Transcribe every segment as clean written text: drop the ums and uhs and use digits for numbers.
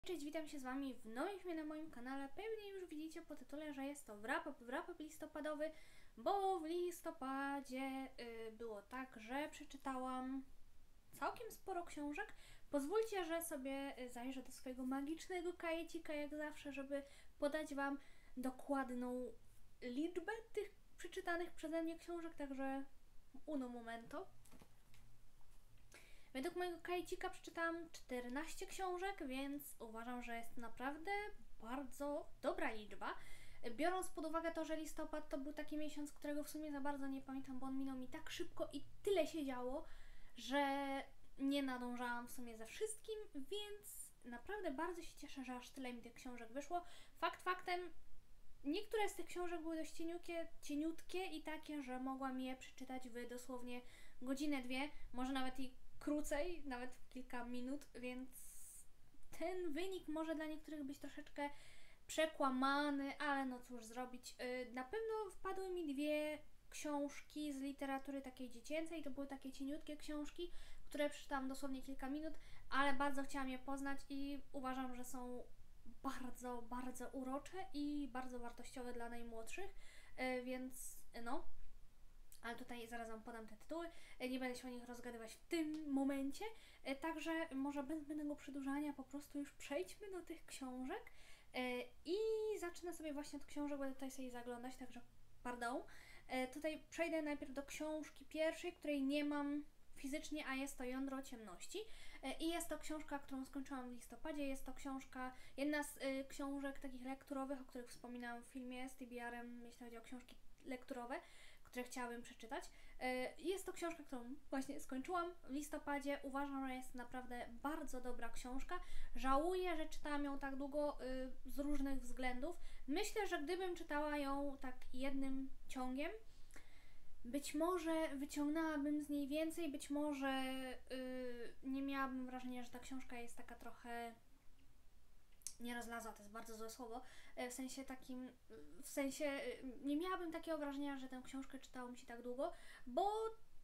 Cześć, witam się z Wami w nowym filmie na moim kanale. Pewnie już widzicie po tytule, że jest to wrap-up listopadowy, bo w listopadzie było tak, że przeczytałam całkiem sporo książek. Pozwólcie, że sobie zajrzę do swojego magicznego kajecika jak zawsze, żeby podać Wam dokładną liczbę tych przeczytanych przeze mnie książek, także uno momento. Według mojego kajcika przeczytałam 14 książek, więc uważam, że jest naprawdę bardzo dobra liczba. Biorąc pod uwagę to, że listopad to był taki miesiąc, którego w sumie za bardzo nie pamiętam, bo on minął mi tak szybko i tyle się działo, że nie nadążałam w sumie za wszystkim, więc naprawdę bardzo się cieszę, że aż tyle mi tych książek wyszło. Fakt faktem, niektóre z tych książek były dość cieniutkie i takie, że mogłam je przeczytać w dosłownie godzinę, dwie, może nawet i krócej, nawet w kilka minut, więc ten wynik może dla niektórych być troszeczkę przekłamany, ale no cóż zrobić. Na pewno wpadły mi dwie książki z literatury takiej dziecięcej, to były takie cieniutkie książki, które przeczytałam dosłownie kilka minut, ale bardzo chciałam je poznać i uważam, że są bardzo, bardzo urocze i bardzo wartościowe dla najmłodszych, więc no. Ale tutaj zaraz Wam podam te tytuły, nie będę się o nich rozgadywać w tym momencie, także może bez zbędnego przedłużania po prostu już przejdźmy do tych książek i zacznę sobie właśnie od książek, będę tutaj sobie zaglądać, także pardon. Tutaj przejdę najpierw do książki pierwszej, której nie mam fizycznie, a jest to Jądro ciemności i jest to książka, którą skończyłam w listopadzie, jest to książka, jedna z książek takich lekturowych, o których wspominałam w filmie z TBR-em, jeśli chodzi o książki lekturowe, które chciałabym przeczytać. Jest to książka, którą właśnie skończyłam w listopadzie. Uważam, że jest naprawdę bardzo dobra książka. Żałuję, że czytałam ją tak długo z różnych względów. Myślę, że gdybym czytała ją tak jednym ciągiem, być może wyciągnęłabym z niej więcej, być może nie miałabym wrażenia, że ta książka jest taka trochę nie rozlazła, to jest bardzo złe słowo, nie miałabym takiego wrażenia, że tę książkę czytało mi się tak długo, bo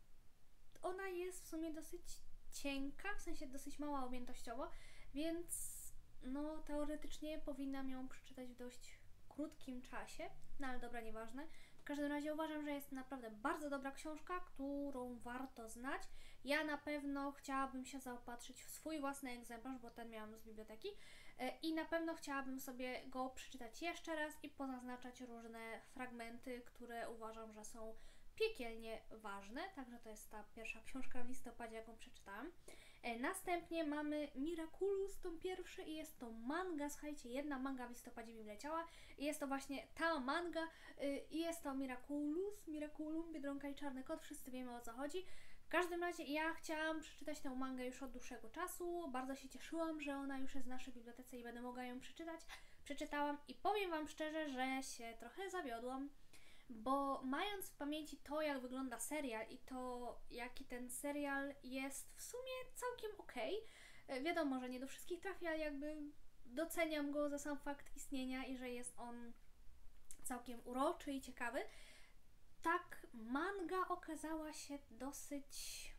ona jest w sumie dosyć cienka, w sensie dosyć mała objętościowo, więc no teoretycznie powinnam ją przeczytać w dość krótkim czasie, no ale dobra, nieważne. W każdym razie uważam, że jest naprawdę bardzo dobra książka, którą warto znać. Ja na pewno chciałabym się zaopatrzyć w swój własny egzemplarz, bo ten miałam z biblioteki i na pewno chciałabym sobie go przeczytać jeszcze raz i pozaznaczać różne fragmenty, które uważam, że są piekielnie ważne. Także to jest ta pierwsza książka w listopadzie, jaką przeczytałam. Następnie mamy Miraculous, tom pierwszy i jest to manga. Słuchajcie, jedna manga w listopadzie mi wleciała i jest to właśnie ta manga i jest to Miraculum, Biedronka i Czarny Kot, wszyscy wiemy o co chodzi. W każdym razie ja chciałam przeczytać tę mangę już od dłuższego czasu, bardzo się cieszyłam, że ona już jest w naszej bibliotece i będę mogła ją przeczytać. Przeczytałam i powiem Wam szczerze, że się trochę zawiodłam, bo mając w pamięci to, jak wygląda serial i to, jaki ten serial jest w sumie całkiem okej, wiadomo, że nie do wszystkich trafia, ale jakby doceniam go za sam fakt istnienia i że jest on całkiem uroczy i ciekawy, tak manga okazała się dosyć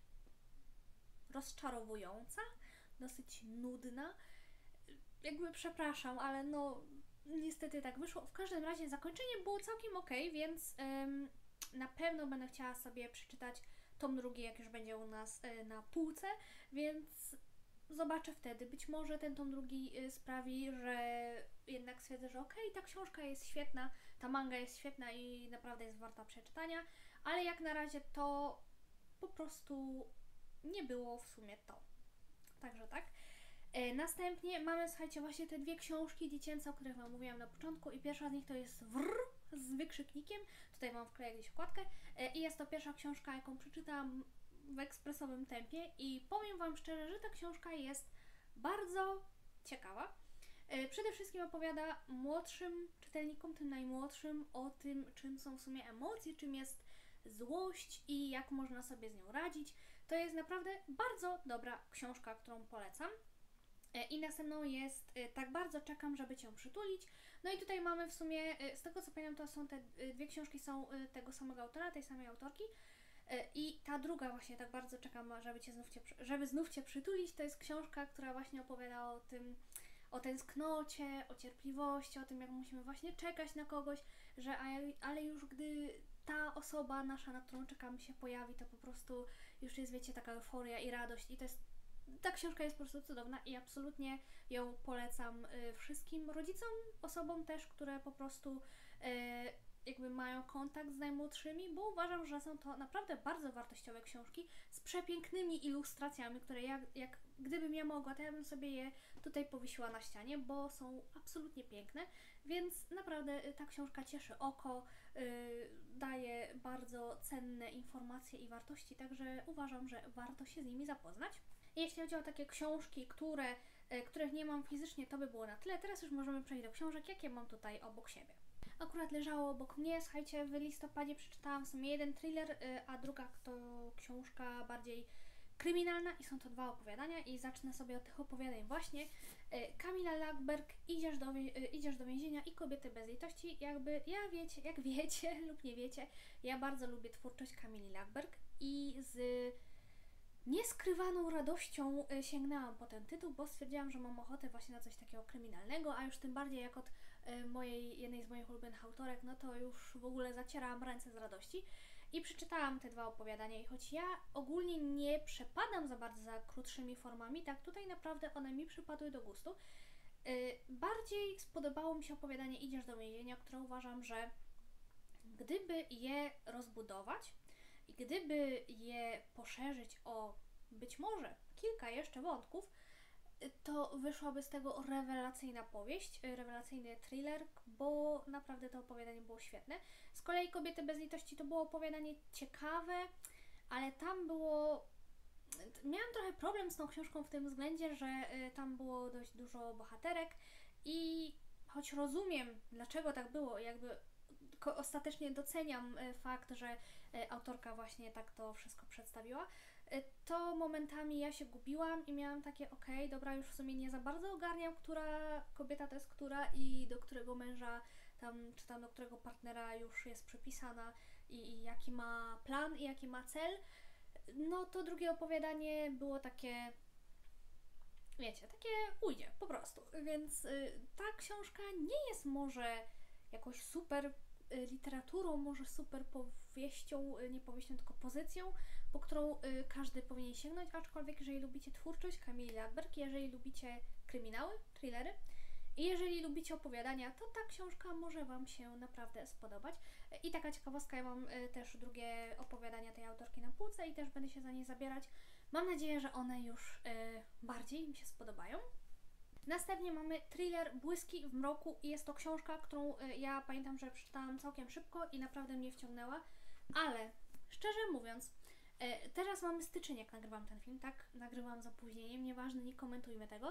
rozczarowująca, dosyć nudna. Jakby przepraszam, ale no niestety tak wyszło. W każdym razie zakończenie było całkiem okej, więc na pewno będę chciała sobie przeczytać tom drugi, jak już będzie u nas na półce, więc zobaczę wtedy. Być może ten tom drugi sprawi, że jednak stwierdzę, że okej, ta książka jest świetna, ta manga jest świetna i naprawdę jest warta przeczytania, ale jak na razie to po prostu nie było w sumie to. Także tak. Następnie mamy, słuchajcie, właśnie te dwie książki dziecięce, o których Wam mówiłam na początku i pierwsza z nich to jest Wrr z wykrzyknikiem, tutaj Wam wkleję gdzieś okładkę i jest to pierwsza książka, jaką przeczytałam w ekspresowym tempie i powiem Wam szczerze, że ta książka jest bardzo ciekawa. Przede wszystkim opowiada młodszym czytelnikom, tym najmłodszym, o tym, czym są w sumie emocje, czym jest złość i jak można sobie z nią radzić. To jest naprawdę bardzo dobra książka, którą polecam. I następną jest Tak bardzo czekam, żeby Cię przytulić. No i tutaj mamy w sumie, z tego co pamiętam, to są te dwie książki są tego samego autora, tej samej autorki. I ta druga właśnie, Tak bardzo czekam, żeby znów Cię przytulić, to jest książka, która właśnie opowiada o tęsknocie, o cierpliwości, o tym, jak musimy właśnie czekać na kogoś, że ale już gdy ta osoba nasza, na którą czekamy, się pojawi, to po prostu już jest, wiecie, taka euforia i radość i ta książka jest po prostu cudowna i absolutnie ją polecam wszystkim rodzicom, osobom też, które po prostu jakby mają kontakt z najmłodszymi, bo uważam, że są to naprawdę bardzo wartościowe książki z przepięknymi ilustracjami, które jak gdybym ja mogła, to ja bym sobie je tutaj powiesiła na ścianie, bo są absolutnie piękne, więc naprawdę ta książka cieszy oko, daje bardzo cenne informacje i wartości, także uważam, że warto się z nimi zapoznać. Jeśli chodzi o takie książki, których nie mam fizycznie, to by było na tyle. Teraz już możemy przejść do książek, jakie mam tutaj obok siebie. Akurat leżało obok mnie, słuchajcie, w listopadzie przeczytałam w sumie jeden thriller, a druga to książka bardziej kryminalna i są to 2 opowiadania i zacznę sobie od tych opowiadań właśnie. Kamila Lagerberg, Idziesz do więzienia i Kobiety bez litości. Jakby, jak wiecie lub nie wiecie, ja bardzo lubię twórczość Kamili Lagerberg i z nieskrywaną radością sięgnęłam po ten tytuł, bo stwierdziłam, że mam ochotę właśnie na coś takiego kryminalnego, a już tym bardziej jak od jednej z moich ulubionych autorek, no to już w ogóle zacierałam ręce z radości i przeczytałam te 2 opowiadania i choć ja ogólnie nie przepadam za bardzo za krótszymi formami, tak tutaj naprawdę one mi przypadły do gustu. Bardziej spodobało mi się opowiadanie Idziesz do więzienia, które uważam, że gdyby je rozbudować i gdyby je poszerzyć o być może kilka jeszcze wątków, to wyszłaby z tego rewelacyjna powieść, rewelacyjny thriller, bo naprawdę to opowiadanie było świetne. Z kolei Kobiety bez litości to było opowiadanie ciekawe, ale tam było... Miałam trochę problem z tą książką w tym względzie, że tam było dość dużo bohaterek i choć rozumiem, dlaczego tak było, jakby ostatecznie doceniam fakt, że autorka właśnie tak to wszystko przedstawiła, to momentami ja się gubiłam i miałam takie okej, dobra, już w sumie nie za bardzo ogarniam, która kobieta to jest która i do którego męża tam, czy tam do którego partnera już jest przypisana i jaki ma plan i jaki ma cel. No to drugie opowiadanie było takie, wiecie, takie ujdzie po prostu, więc ta książka nie jest może jakoś super literaturą, może super powieścią, nie powieścią, tylko pozycją, po którą każdy powinien sięgnąć, aczkolwiek jeżeli lubicie twórczość Kamili Lagerberg, jeżeli lubicie kryminały, thrillery i jeżeli lubicie opowiadania, to ta książka może Wam się naprawdę spodobać. I taka ciekawostka, ja mam też drugie opowiadania tej autorki na półce i też będę się za nie zabierać. Mam nadzieję, że one już bardziej mi się spodobają. Następnie mamy thriller Błyski w mroku i jest to książka, którą ja pamiętam, że przeczytałam całkiem szybko i naprawdę mnie wciągnęła, ale szczerze mówiąc, teraz mamy styczeń, jak nagrywam ten film, tak? Nagrywam z opóźnieniem, nieważne, nie komentujmy tego.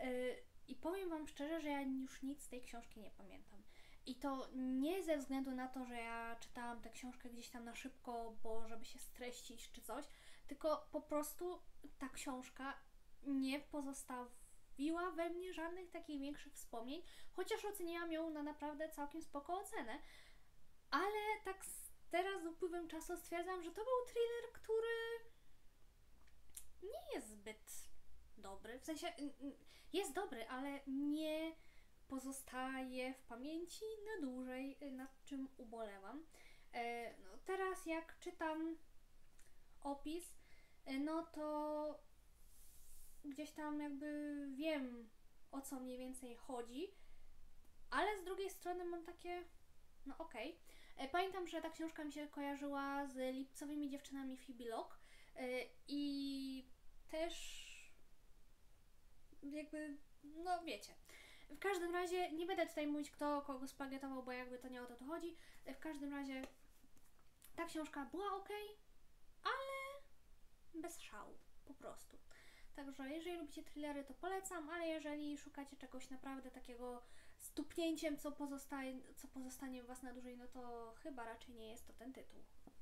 I powiem Wam szczerze, że ja już nic z tej książki nie pamiętam. I to nie ze względu na to, że ja czytałam tę książkę gdzieś tam na szybko, bo żeby się streścić czy coś, tylko po prostu ta książka nie pozostawiła we mnie żadnych takich większych wspomnień, chociaż oceniłam ją na naprawdę całkiem spoko ocenę, ale tak teraz z upływem czasu stwierdzam, że to był thriller, który nie jest zbyt dobry, w sensie jest dobry, ale nie pozostaje w pamięci na dłużej, nad czym ubolewam. No teraz jak czytam opis, no to gdzieś tam jakby wiem, o co mniej więcej chodzi, ale z drugiej strony mam takie, no okej. Pamiętam, że ta książka mi się kojarzyła z Lipcowymi dziewczynami Phoebe Locke i też jakby, no wiecie. W każdym razie nie będę tutaj mówić, kto kogo spagietował, bo jakby to nie o to chodzi. W każdym razie ta książka była okej, ale bez szału, po prostu. Także jeżeli lubicie thrillery, to polecam, ale jeżeli szukacie czegoś naprawdę takiego z tupnięciem, co pozostanie w Was na dłużej, no to chyba raczej nie jest to ten tytuł.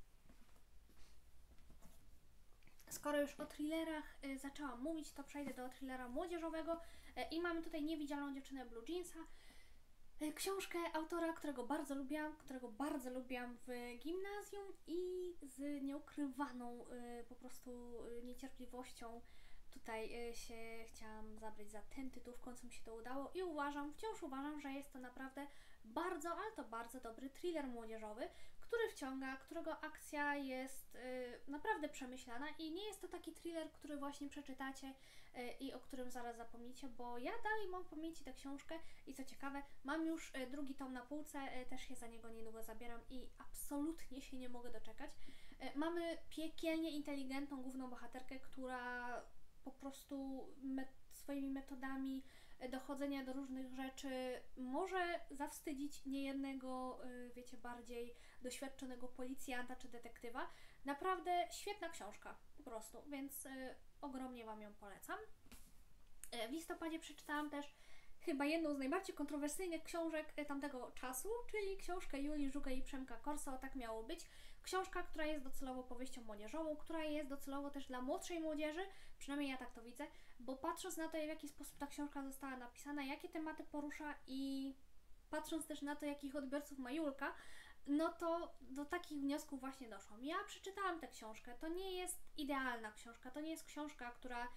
Skoro już o thrillerach zaczęłam mówić, to przejdę do thrillera młodzieżowego i mamy tutaj Niewidzialną dziewczynę Blue Jeansa. Książkę autora, którego bardzo lubiłam w gimnazjum i z nieukrywaną po prostu niecierpliwością tutaj chciałam zabrać za ten tytuł, w końcu mi się to udało i wciąż uważam, że jest to naprawdę bardzo, ale to bardzo dobry thriller młodzieżowy, który wciąga, którego akcja jest naprawdę przemyślana i nie jest to taki thriller, który właśnie przeczytacie i o którym zaraz zapomnicie, bo ja dalej mam w pamięci tę książkę i co ciekawe, mam już drugi tom na półce, też się za niego niedługo zabieram i absolutnie się nie mogę doczekać. Mamy piekielnie inteligentną główną bohaterkę, która po prostu swoimi metodami dochodzenia do różnych rzeczy może zawstydzić niejednego, wiecie, bardziej doświadczonego policjanta czy detektywa. Naprawdę świetna książka, po prostu, więc ogromnie Wam ją polecam. W listopadzie przeczytałam też chyba jedną z najbardziej kontrowersyjnych książek tamtego czasu, czyli książkę Julii Żugaj i Przemka Korsa, Tak miało być. Książka, która jest docelowo powieścią młodzieżową, która jest docelowo też dla młodszej młodzieży, przynajmniej ja tak to widzę, bo patrząc na to, w jaki sposób ta książka została napisana, jakie tematy porusza i patrząc też na to, jakich odbiorców ma Julka, no to do takich wniosków właśnie doszłam. Ja przeczytałam tę książkę, to nie jest idealna książka, to nie jest książka, która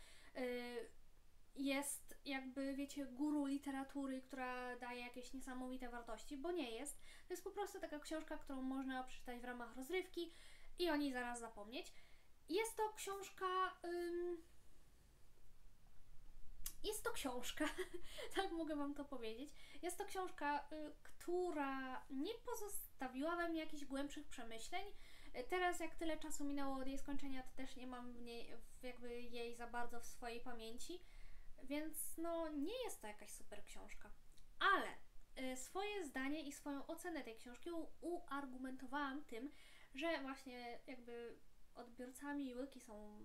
jest jakby, wiecie, guru literatury, która daje jakieś niesamowite wartości, bo nie jest. To jest po prostu taka książka, którą można przeczytać w ramach rozrywki i o niej zaraz zapomnieć. Jest to książka... Jest to książka, tak mogę Wam to powiedzieć. Jest to książka, która nie pozostawiła we mnie jakichś głębszych przemyśleń. Teraz, jak tyle czasu minęło od jej skończenia, to też nie mam jakby jej za bardzo w swojej pamięci, więc no nie jest to jakaś super książka. Ale swoje zdanie i swoją ocenę tej książki uargumentowałam tym, że właśnie jakby odbiorcami Julki są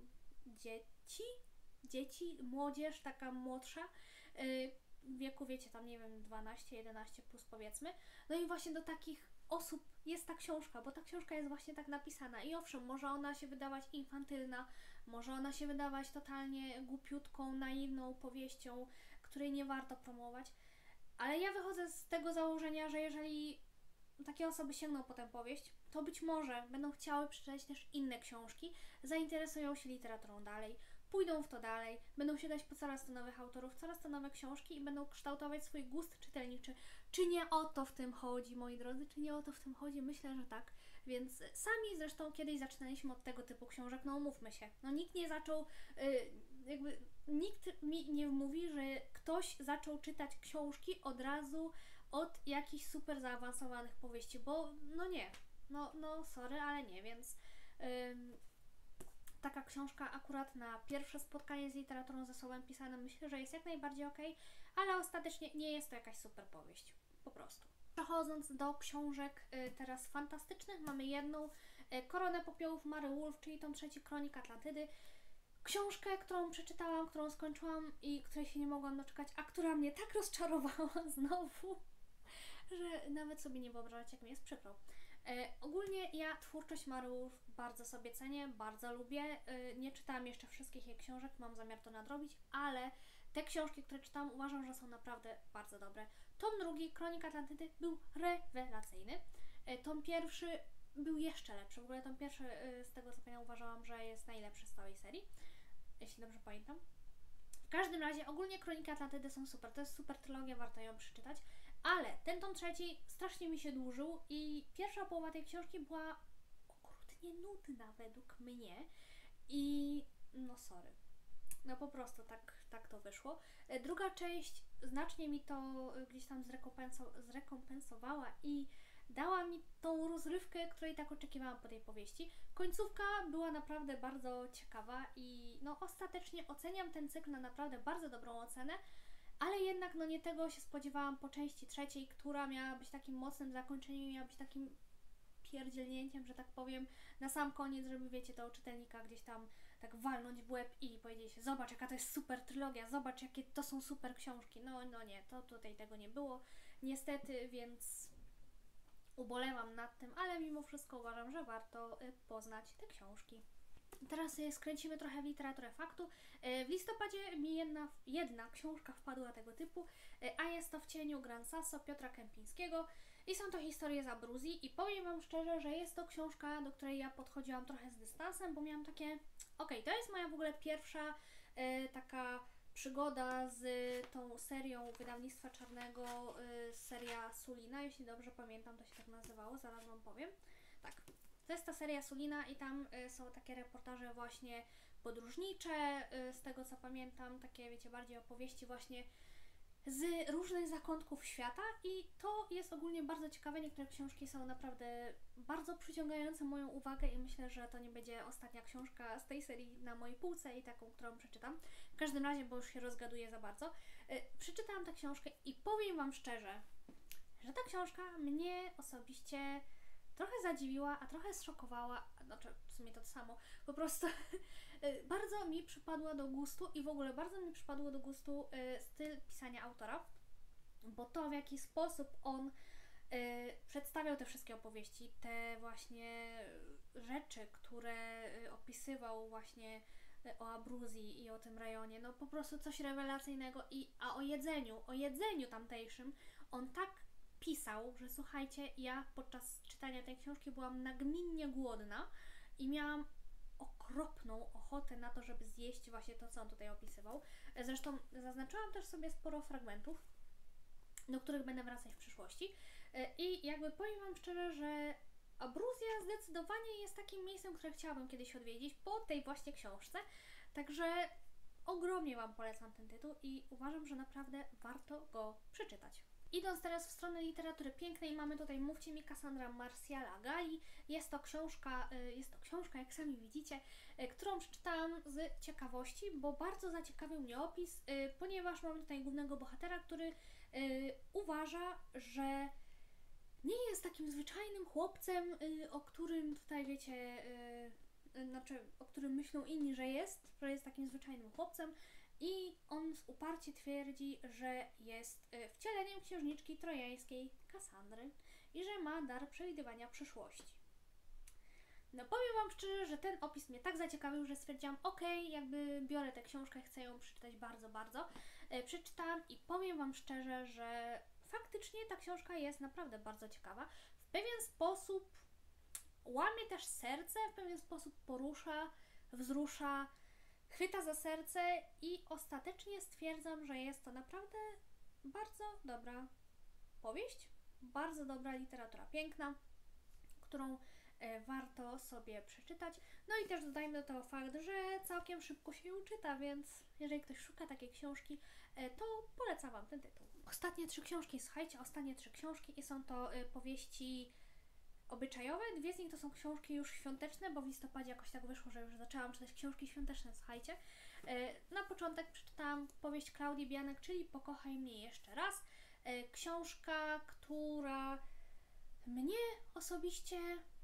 dzieci, młodzież taka młodsza, w wieku, wiecie, tam nie wiem, 12, 11 plus powiedzmy. No i właśnie do takich osób jest ta książka, bo ta książka jest właśnie tak napisana i owszem, może ona się wydawać infantylna, może ona się wydawać totalnie głupiutką, naiwną powieścią, której nie warto promować, ale ja wychodzę z tego założenia, że jeżeli takie osoby sięgną po tę powieść, to być może będą chciały przeczytać też inne książki, zainteresują się literaturą dalej, pójdą w to dalej, będą sięgać po coraz to nowych autorów, coraz to nowe książki i będą kształtować swój gust czytelniczy. Czy nie o to w tym chodzi, moi drodzy? Czy nie o to w tym chodzi? Myślę, że tak. Więc sami zresztą kiedyś zaczynaliśmy od tego typu książek, no umówmy się. No nikt nie zaczął, nikt mi nie mówi, że ktoś zaczął czytać książki od razu od jakichś super zaawansowanych powieści, bo no nie. No sorry, ale nie, więc... taka książka akurat na pierwsze spotkanie z literaturą ze słowem pisanym myślę, że jest jak najbardziej okej, ale ostatecznie nie jest to jakaś super powieść. Po prostu. Przechodząc do książek teraz fantastycznych, mamy jedną Koronę popiołów Mary Wolf, czyli tą trzeci Kronik Atlantydy. Książkę, którą przeczytałam, którą skończyłam i której się nie mogłam doczekać, a która mnie tak rozczarowała znowu, że nawet sobie nie wyobrażacie, jak mi jest przykro. Ogólnie ja twórczość Mary Wolf bardzo sobie cenię, bardzo lubię. Nie czytałam jeszcze wszystkich jej książek, mam zamiar to nadrobić, ale te książki, które czytałam, uważam, że są naprawdę bardzo dobre. Tom drugi, Kronik Atlantydy, był rewelacyjny. Tom pierwszy był jeszcze lepszy. W ogóle tom pierwszy, z tego co pamiętam, uważałam, że jest najlepszy z całej serii, jeśli dobrze pamiętam. W każdym razie, ogólnie Kroniki Atlantydy są super, to jest super trylogia, warto ją przeczytać. Ale ten tom trzeci strasznie mi się dłużył i pierwsza połowa tej książki była okrutnie nudna według mnie i no sorry. No po prostu tak to wyszło. Druga część znacznie mi to gdzieś tam zrekompensowała i dała mi tą rozrywkę, której tak oczekiwałam po tej powieści. Końcówka była naprawdę bardzo ciekawa i no ostatecznie oceniam ten cykl na naprawdę bardzo dobrą ocenę, ale jednak no nie tego się spodziewałam po części trzeciej, która miała być takim mocnym zakończeniem, miała być takim pierdzielnięciem, że tak powiem, na sam koniec, żeby wiecie, to czytelnika gdzieś tam tak walnąć w łeb i powiedzieć, zobacz jaka to jest super trylogia, zobacz jakie to są super książki. No nie, to tutaj tego nie było niestety, więc ubolewam nad tym, ale mimo wszystko uważam, że warto poznać te książki. Teraz skręcimy trochę w literaturę faktu. W listopadzie mi jedna książka wpadła tego typu, a jest to W cieniu Gran Sasso Piotra Kępińskiego i są to historie z Abruzji i powiem Wam szczerze, że jest to książka, do której ja podchodziłam trochę z dystansem, bo miałam takie, okej, to jest moja w ogóle pierwsza taka przygoda z tą serią wydawnictwa Czarnego, seria Sulina, jeśli dobrze pamiętam, to się tak nazywało, zaraz Wam powiem. Tak, to jest ta seria Sulina i tam są takie reportaże właśnie podróżnicze, z tego co pamiętam, takie wiecie, bardziej opowieści właśnie z różnych zakątków świata i to jest ogólnie bardzo ciekawe. Niektóre książki są naprawdę bardzo przyciągające moją uwagę i myślę, że to nie będzie ostatnia książka z tej serii na mojej półce i taką, którą przeczytam. W każdym razie, bo już się rozgaduję za bardzo. Przeczytałam tę książkę i powiem Wam szczerze, że ta książka mnie osobiście trochę zadziwiła, a trochę zszokowała, znaczy w sumie to samo, po prostu bardzo mi przypadła do gustu i w ogóle bardzo mi przypadło do gustu styl pisania autora, bo to w jaki sposób on przedstawiał te wszystkie opowieści, te właśnie rzeczy, które opisywał właśnie o Abruzji i o tym rejonie, no po prostu coś rewelacyjnego a o jedzeniu tamtejszym on tak pisał, że słuchajcie, ja podczas czytania tej książki byłam nagminnie głodna i miałam okropną ochotę na to, żeby zjeść właśnie to, co on tutaj opisywał. Zresztą zaznaczyłam też sobie sporo fragmentów, do których będę wracać w przyszłości. I jakby powiem Wam szczerze, że Abruzja zdecydowanie jest takim miejscem, które chciałabym kiedyś odwiedzić po tej właśnie książce. Także ogromnie Wam polecam ten tytuł i uważam, że naprawdę warto go przeczytać. Idąc teraz w stronę literatury pięknej, mamy tutaj Mówcie mi Cassandra Marciala Gali. Jest to książka, jak sami widzicie, którą przeczytałam z ciekawości, bo bardzo zaciekawił mnie opis, ponieważ mamy tutaj głównego bohatera, który uważa, że nie jest takim zwyczajnym chłopcem, o którym tutaj wiecie, o którym myślą inni, że jest takim zwyczajnym chłopcem i on uparcie twierdzi, że jest wcieleniem księżniczki trojańskiej Kassandry i że ma dar przewidywania przyszłości. No powiem Wam szczerze, że ten opis mnie tak zaciekawił, że stwierdziłam, okej, jakby biorę tę książkę, chcę ją przeczytać bardzo, bardzo. Przeczytałam i powiem Wam szczerze, że faktycznie ta książka jest naprawdę bardzo ciekawa. W pewien sposób łamie też serce, w pewien sposób porusza, wzrusza, chwyta za serce i ostatecznie stwierdzam, że jest to naprawdę bardzo dobra powieść, bardzo dobra literatura piękna, którą warto sobie przeczytać. No i też dodajmy do tego fakt, że całkiem szybko się ją czyta, więc jeżeli ktoś szuka takiej książki, to polecam Wam ten tytuł. Ostatnie 3 książki, słuchajcie, ostatnie 3 książki i są to powieści obyczajowe. 2 z nich to są książki już świąteczne, bo w listopadzie jakoś tak wyszło, że już zaczęłam czytać książki świąteczne, słuchajcie. Na początek przeczytałam powieść Klaudii Bianek, czyli Pokochaj mnie jeszcze raz. Książka, która mnie osobiście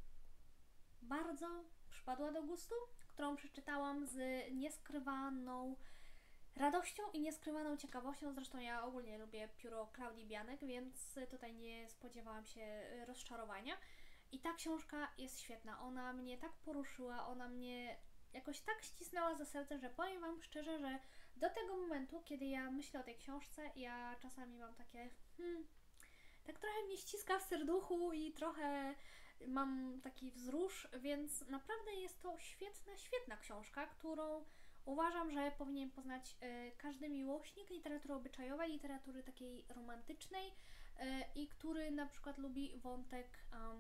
bardzo przypadła do gustu, którą przeczytałam z nieskrywaną radością i nieskrywaną ciekawością. Zresztą ja ogólnie lubię pióro Klaudii Bianek, więc tutaj nie spodziewałam się rozczarowania. I ta książka jest świetna. Ona mnie tak poruszyła, ona mnie jakoś tak ścisnęła za serce, że powiem Wam szczerze, że do tego momentu, kiedy ja myślę o tej książce, ja czasami mam takie tak trochę mnie ściska w serduchu i trochę mam taki wzrusz, więc naprawdę jest to świetna, świetna książka, którą uważam, że powinien poznać każdy miłośnik literatury obyczajowej, literatury takiej romantycznej i który na przykład lubi wątek,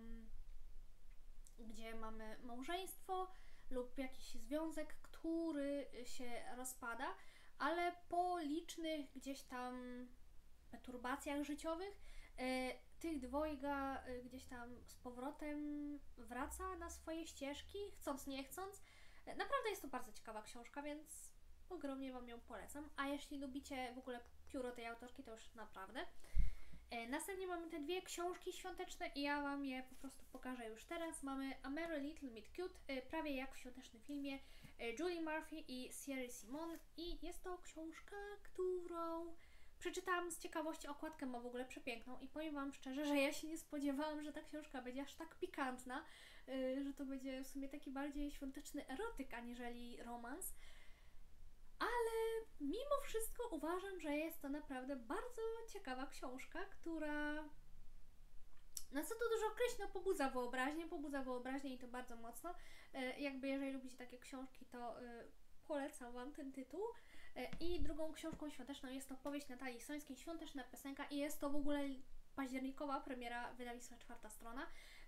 gdzie mamy małżeństwo lub jakiś związek, który się rozpada, ale po licznych gdzieś tam perturbacjach życiowych tych dwojga gdzieś tam z powrotem wraca na swoje ścieżki, chcąc nie chcąc. Naprawdę jest to bardzo ciekawa książka, więc ogromnie Wam ją polecam. A jeśli lubicie w ogóle pióro tej autorki, to już naprawdę. Następnie mamy te 2 książki świąteczne i ja Wam je po prostu pokażę już teraz. Mamy A Merry Little Meet Cute, prawie jak w świątecznym filmie, Julie Murphy i Sierra Simon i jest to książka, którą przeczytałam z ciekawości. Okładkę ma w ogóle przepiękną i powiem Wam szczerze, że ja się nie spodziewałam, że ta książka będzie aż tak pikantna, że to będzie w sumie taki bardziej świąteczny erotyk aniżeli romans. Ale mimo wszystko uważam, że jest to naprawdę bardzo ciekawa książka, która, no co tu dużo określić, no pobudza wyobraźnię i to bardzo mocno. Jakby jeżeli lubicie takie książki, to polecam Wam ten tytuł. I drugą książką świąteczną jest to powieść Natalii Sońskiej, Świąteczna piosenka i jest to w ogóle październikowa premiera wydawnictwa Czwarta Strona.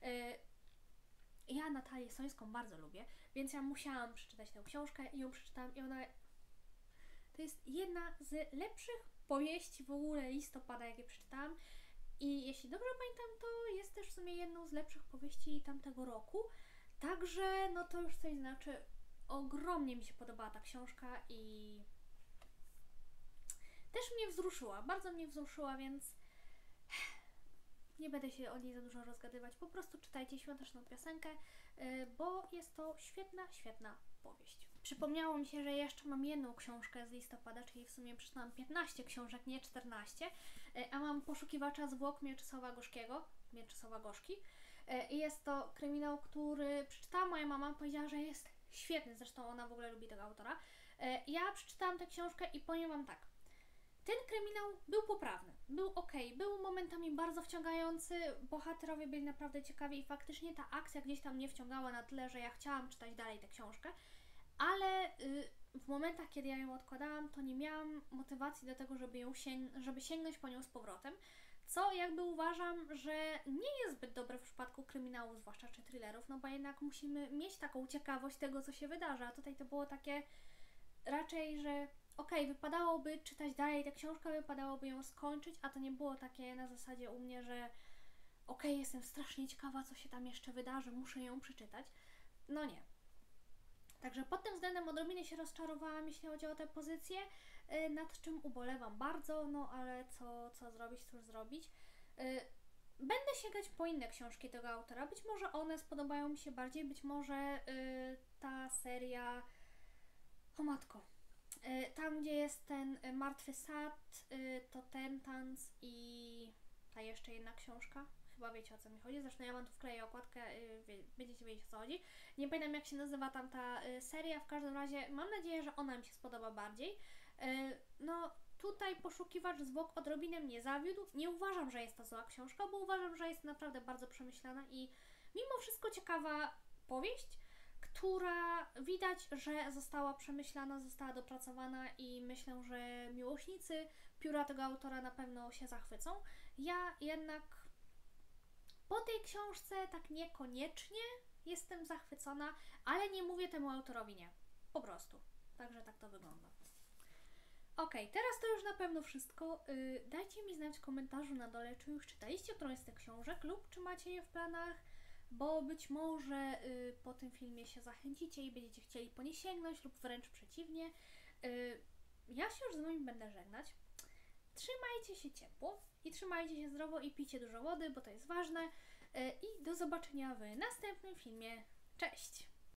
Ja Natalię Sońską bardzo lubię, więc ja musiałam przeczytać tę książkę i ją przeczytałam i ona to jest jedna z lepszych powieści w ogóle listopada, jakie przeczytałam. I jeśli dobrze pamiętam, to jest też w sumie jedną z lepszych powieści tamtego roku. Także no to już coś znaczy. Ogromnie mi się podobała ta książka i też mnie wzruszyła, bardzo mnie wzruszyła, więc nie będę się o niej za dużo rozgadywać. Po prostu czytajcie Świąteczną piosenkę, bo jest to świetna powieść. Przypomniało mi się, że jeszcze mam jedną książkę z listopada, czyli w sumie przeczytałam 15 książek, nie 14, a mam Poszukiwacza zwłok Mieczysława Gorzki. I jest to kryminał, który przeczytała moja mama, powiedziała, że jest świetny, zresztą ona w ogóle lubi tego autora. Ja przeczytałam tę książkę i powiem Wam tak, ten kryminał był poprawny, był okej, był momentami bardzo wciągający, bohaterowie byli naprawdę ciekawi i faktycznie ta akcja gdzieś tam mnie wciągała na tyle, że ja chciałam czytać dalej tę książkę, ale w momentach, kiedy ja ją odkładałam, to nie miałam motywacji do tego, żeby sięgnąć po nią z powrotem, co jakby uważam, że nie jest zbyt dobre w przypadku kryminałów, zwłaszcza czy thrillerów, no bo jednak musimy mieć taką ciekawość tego, co się wydarzy, a tutaj to było takie raczej, że wypadałoby czytać dalej tę książkę, wypadałoby ją skończyć, a to nie było takie na zasadzie u mnie, że jestem strasznie ciekawa, co się tam jeszcze wydarzy, muszę ją przeczytać. No nie. Także pod tym względem odrobinę się rozczarowałam, jeśli chodzi o tę pozycję, nad czym ubolewam bardzo, no ale co zrobić, cóż zrobić. Będę sięgać po inne książki tego autora, być może one spodobają mi się bardziej, być może ta seria... O matko. Tam, gdzie jest ten Martwy Sad, to Tentans i ta jeszcze jedna książka. Chyba wiecie, o co mi chodzi. Zresztą ja mam tu wkleję okładkę, będziecie wiedzieć, o co chodzi. Nie pamiętam, jak się nazywa tam ta seria. W każdym razie mam nadzieję, że ona mi się spodoba bardziej. No, tutaj Poszukiwacz zwłok odrobinę mnie zawiódł. Nie uważam, że jest to zła książka, bo uważam, że jest naprawdę bardzo przemyślana i mimo wszystko ciekawa powieść, która widać, że została przemyślana, została dopracowana i myślę, że miłośnicy pióra tego autora na pewno się zachwycą. Ja jednak po tej książce tak niekoniecznie jestem zachwycona, ale nie mówię temu autorowi nie. Po prostu. Także tak to wygląda. Teraz to już na pewno wszystko. Dajcie mi znać w komentarzu na dole, czy już czytaliście którąś z tych książek lub czy macie je w planach, bo być może po tym filmie się zachęcicie i będziecie chcieli po nie sięgnąć lub wręcz przeciwnie. Ja się już z Wami będę żegnać. Trzymajcie się ciepło i trzymajcie się zdrowo i pijcie dużo wody, bo to jest ważne. I do zobaczenia w następnym filmie. Cześć!